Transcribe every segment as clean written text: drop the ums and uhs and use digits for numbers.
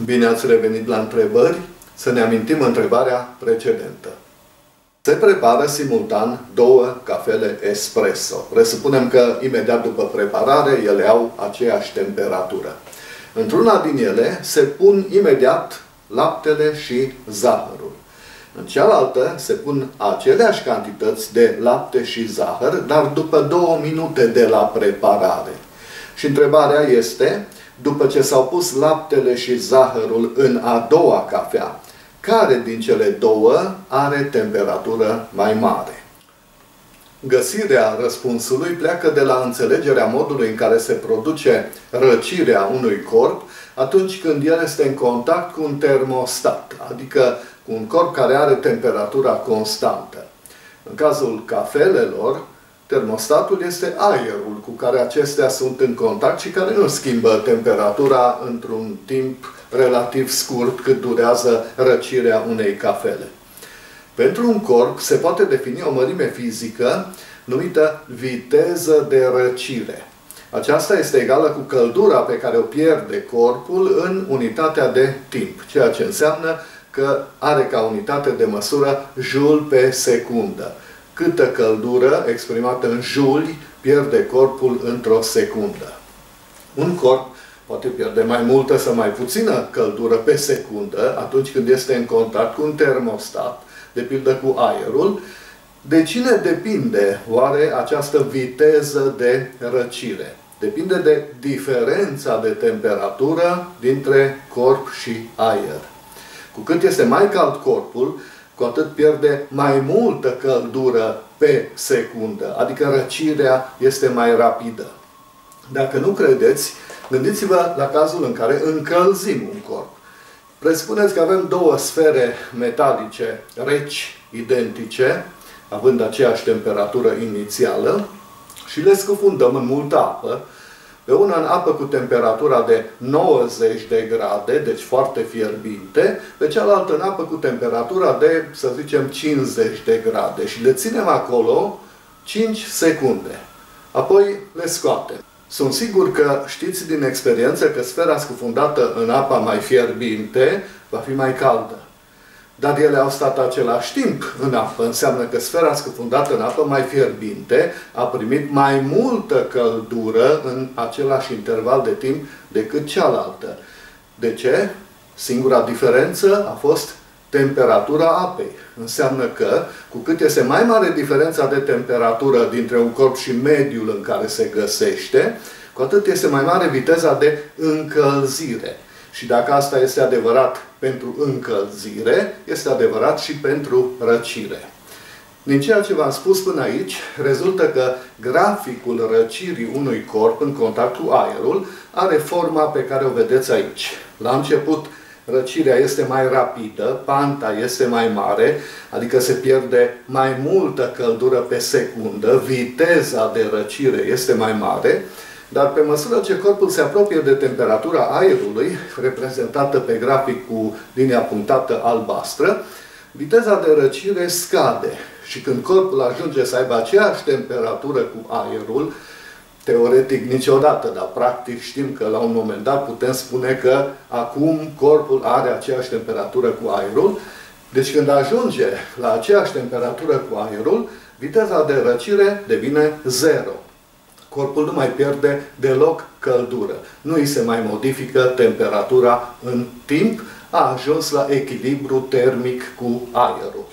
Bine ați revenit la întrebări. Să ne amintim întrebarea precedentă. Se prepară simultan două cafele espresso. Presupunem că imediat după preparare ele au aceeași temperatură. Într-una din ele se pun imediat laptele și zahărul. În cealaltă se pun aceleași cantități de lapte și zahăr, dar după 2 minute de la preparare. Și întrebarea este, după ce s-au pus laptele și zahărul în a doua cafea, care din cele două are temperatură mai mare? Găsirea răspunsului pleacă de la înțelegerea modului în care se produce răcirea unui corp atunci când el este în contact cu un termostat, adică cu un corp care are temperatura constantă. În cazul cafelelor, termostatul este aerul cu care acestea sunt în contact și care nu schimbă temperatura într-un timp relativ scurt cât durează răcirea unei cafele. Pentru un corp se poate defini o mărime fizică numită viteză de răcire. Aceasta este egală cu căldura pe care o pierde corpul în unitatea de timp, ceea ce înseamnă că are ca unitate de măsură joule pe secundă. Câtă căldură exprimată în joule pierde corpul într-o secundă. Un corp poate pierde mai multă sau mai puțină căldură pe secundă atunci când este în contact cu un termostat, de pildă cu aerul. De cine depinde oare această viteză de răcire? Depinde de diferența de temperatură dintre corp și aer. Cu cât este mai cald corpul, cu atât pierde mai multă căldură pe secundă, adică răcirea este mai rapidă. Dacă nu credeți, gândiți-vă la cazul în care încălzim un corp. Presupuneți că avem două sfere metalice reci, identice, având aceeași temperatură inițială, și le scufundăm în multă apă, pe una în apă cu temperatura de 90 de grade, deci foarte fierbinte, pe cealaltă în apă cu temperatura de, să zicem, 50 de grade și le ținem acolo 5 secunde. Apoi le scoatem. Sunt sigur că știți din experiență că sfera scufundată în apa mai fierbinte va fi mai caldă. Dar ele au stat același timp în apă. Înseamnă că sfera scufundată în apă mai fierbinte a primit mai multă căldură în același interval de timp decât cealaltă. De ce? Singura diferență a fost temperatura apei. Înseamnă că, cu cât este mai mare diferența de temperatură dintre un corp și mediul în care se găsește, cu atât este mai mare viteza de încălzire. Și dacă asta este adevărat pentru încălzire, este adevărat și pentru răcire. Din ceea ce v-am spus până aici, rezultă că graficul răcirii unui corp în contact cu aerul are forma pe care o vedeți aici. La început, răcirea este mai rapidă, panta este mai mare, adică se pierde mai multă căldură pe secundă, viteza de răcire este mai mare, dar pe măsură ce corpul se apropie de temperatura aerului, reprezentată pe grafic cu linia punctată albastră, viteza de răcire scade. Și când corpul ajunge să aibă aceeași temperatură cu aerul, teoretic niciodată, dar practic știm că la un moment dat putem spune că acum corpul are aceeași temperatură cu aerul. Deci când ajunge la aceeași temperatură cu aerul, viteza de răcire devine 0. Corpul nu mai pierde deloc căldură. Nu îi se mai modifică temperatura în timp, a ajuns la echilibru termic cu aerul.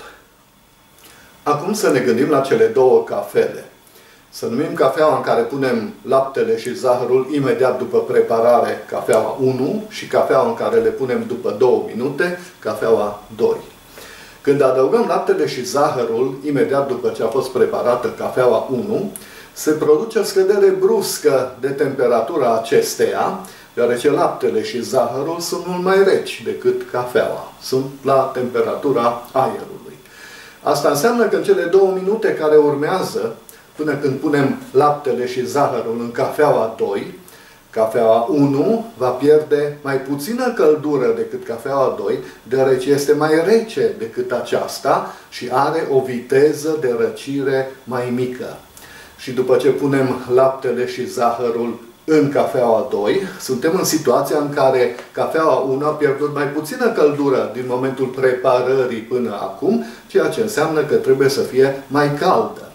Acum să ne gândim la cele două cafele. Să numim cafeaua în care punem laptele și zahărul imediat după preparare, cafeaua 1, și cafeaua în care le punem după 2 minute, cafeaua 2. Când adăugăm laptele și zahărul imediat după ce a fost preparată cafeaua 1, se produce o scădere bruscă de temperatura acesteia, deoarece laptele și zahărul sunt mult mai reci decât cafeaua. Sunt la temperatura aerului. Asta înseamnă că în cele 2 minute care urmează, până când punem laptele și zahărul în cafeaua 2, cafeaua 1 va pierde mai puțină căldură decât cafeaua 2, deoarece este mai rece decât aceasta și are o viteză de răcire mai mică. Și după ce punem laptele și zahărul în cafeaua 2, suntem în situația în care cafeaua 1 a pierdut mai puțină căldură din momentul preparării până acum, ceea ce înseamnă că trebuie să fie mai caldă.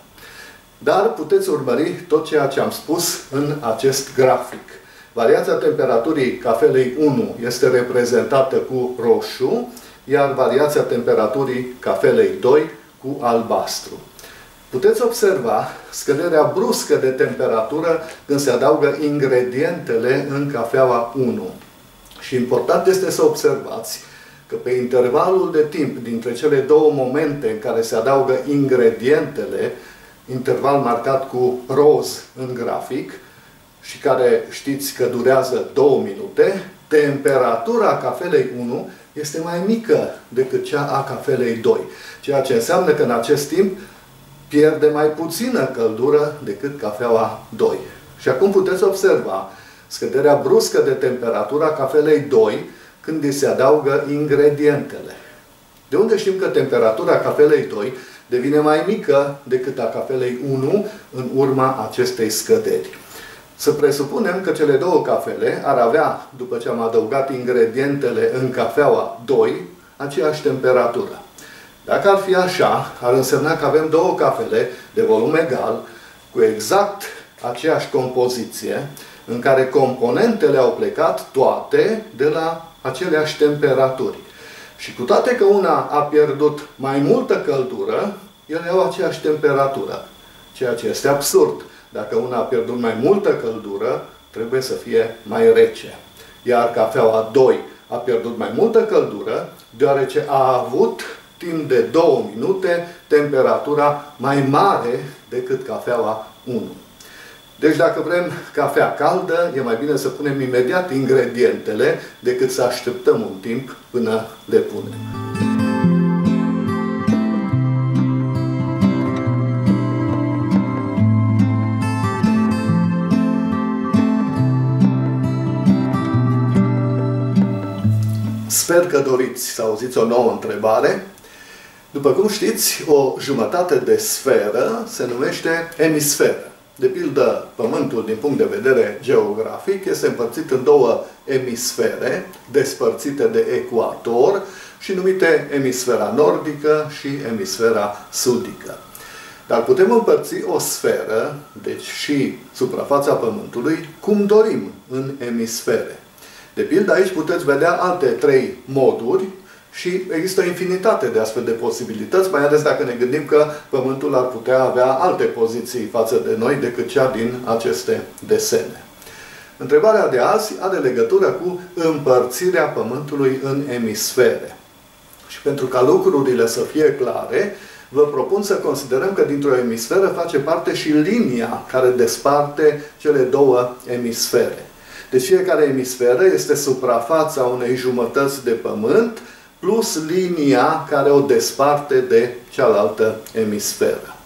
Dar puteți urmări tot ceea ce am spus în acest grafic. Variația temperaturii cafelei 1 este reprezentată cu roșu, iar variația temperaturii cafelei 2 cu albastru. Puteți observa scăderea bruscă de temperatură când se adaugă ingredientele în cafeaua 1. Și important este să observați că pe intervalul de timp dintre cele două momente în care se adaugă ingredientele, interval marcat cu roz în grafic și care știți că durează 2 minute, temperatura cafelei 1 este mai mică decât cea a cafelei 2, ceea ce înseamnă că în acest timp pierde mai puțină căldură decât cafeaua 2. Și acum puteți observa scăderea bruscă de temperatura cafelei 2 când îi se adaugă ingredientele. De unde știm că temperatura cafelei 2 devine mai mică decât a cafelei 1 în urma acestei scăderi? Să presupunem că cele două cafele ar avea, după ce am adăugat ingredientele în cafeaua 2, aceeași temperatură. Dacă ar fi așa, ar însemna că avem două cafele de volum egal, cu exact aceeași compoziție, în care componentele au plecat toate de la aceleași temperaturi. Și cu toate că una a pierdut mai multă căldură, ele au aceeași temperatură. Ceea ce este absurd. Dacă una a pierdut mai multă căldură, trebuie să fie mai rece. Iar cafeaua 2 a pierdut mai multă căldură, deoarece a avut timp de 2 minute temperatura mai mare decât cafeaua 1. Deci dacă vrem cafea caldă, e mai bine să punem imediat ingredientele decât să așteptăm un timp până le punem. Sper că doriți să auziți o nouă întrebare. După cum știți, o jumătate de sferă se numește emisferă. De pildă, Pământul, din punct de vedere geografic, este împărțit în două emisfere, despărțite de ecuator și numite emisfera nordică și emisfera sudică. Dar putem împărți o sferă, deci și suprafața Pământului, cum dorim în emisfere. De pildă, aici puteți vedea alte 3 moduri și există o infinitate de astfel de posibilități, mai ales dacă ne gândim că Pământul ar putea avea alte poziții față de noi decât cea din aceste desene. Întrebarea de azi are legătură cu împărțirea Pământului în emisfere. Și pentru ca lucrurile să fie clare, vă propun să considerăm că dintr-o emisferă face parte și linia care desparte cele două emisfere. Deci fiecare emisferă este suprafața unei jumătăți de pământ plus linia care o desparte de cealaltă emisferă.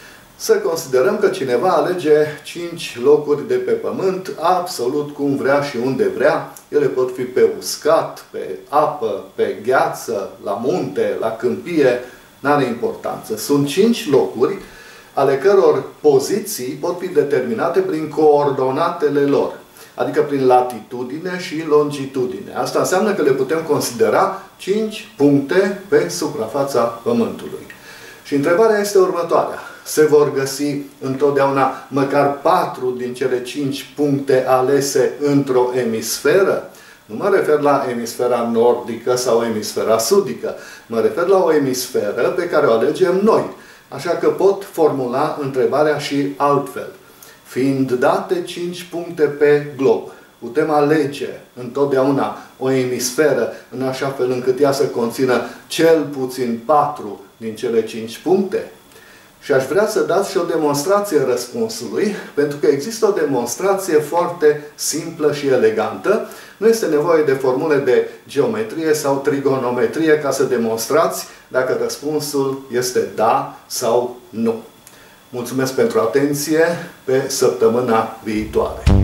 Să considerăm că cineva alege 5 locuri de pe pământ, absolut cum vrea și unde vrea. Ele pot fi pe uscat, pe apă, pe gheață, la munte, la câmpie, n-are importanță. Sunt 5 locuri ale căror poziții pot fi determinate prin coordonatele lor, adică prin latitudine și longitudine. Asta înseamnă că le putem considera 5 puncte pe suprafața Pământului. Și întrebarea este următoarea. Se vor găsi întotdeauna măcar 4 din cele 5 puncte alese într-o emisferă? Nu mă refer la emisfera nordică sau emisfera sudică. Mă refer la o emisferă pe care o alegem noi. Așa că pot formula întrebarea și altfel. Fiind date 5 puncte pe glob, putem alege întotdeauna o emisferă în așa fel încât ea să conțină cel puțin 4 din cele 5 puncte? Și aș vrea să dați și o demonstrație răspunsului, pentru că există o demonstrație foarte simplă și elegantă. Nu este nevoie de formule de geometrie sau trigonometrie ca să demonstrați dacă răspunsul este da sau nu. Mulțumesc pentru atenție, pe săptămâna viitoare!